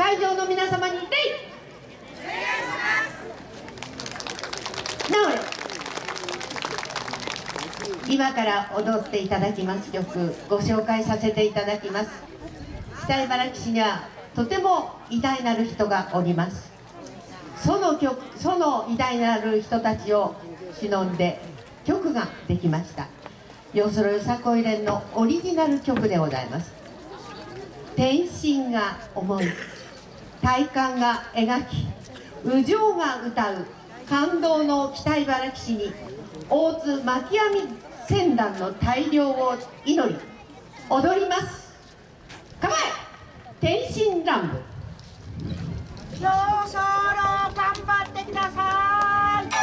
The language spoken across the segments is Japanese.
会場の皆様に礼。なお今から踊っていただきます曲、ご紹介させていただきます。北茨城市にはとても偉大なる人がおります。その偉大なる人たちを忍んで曲ができました。よそろよさこい連のオリジナル曲でございます。天心が思い、体感が描き、右上が歌う感動の北茨城市に大津巻き網船団の大漁を祈り踊ります。構え天心乱舞。 よそろ頑張ってください。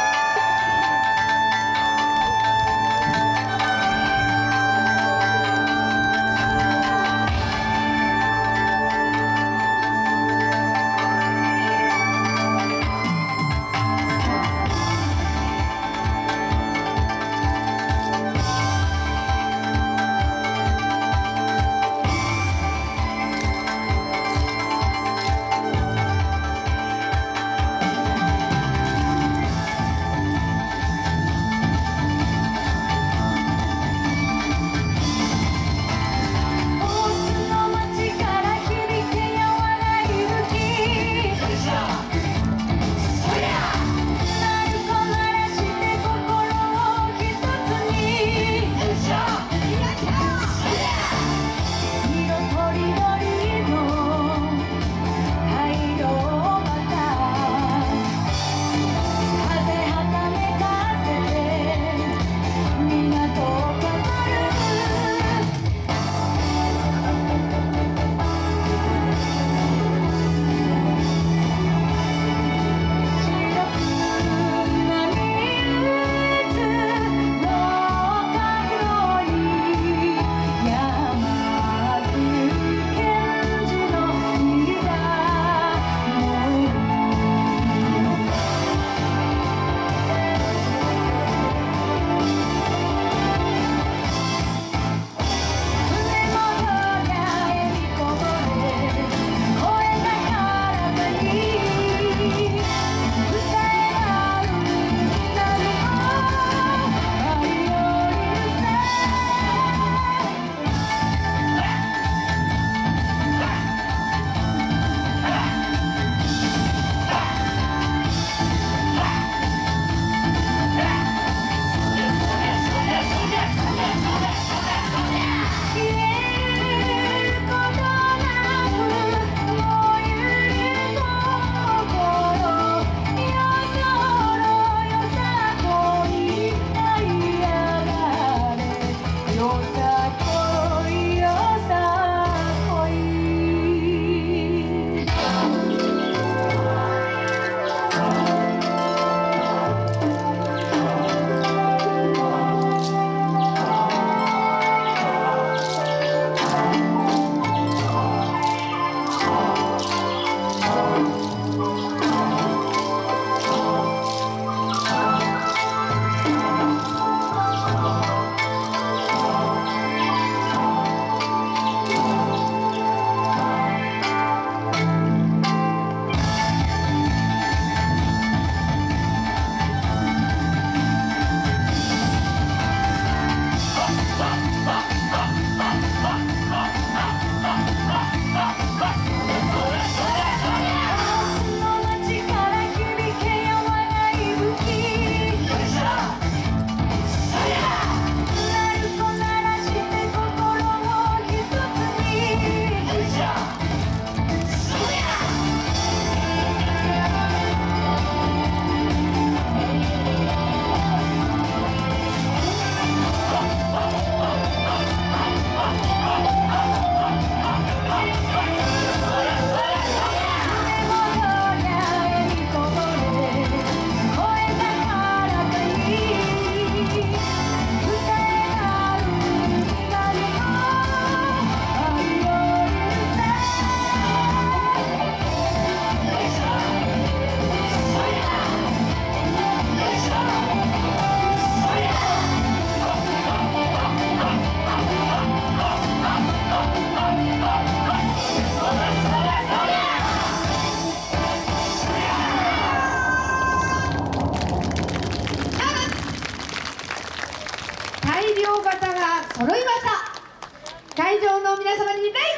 両方が揃いました。会場の皆様に礼。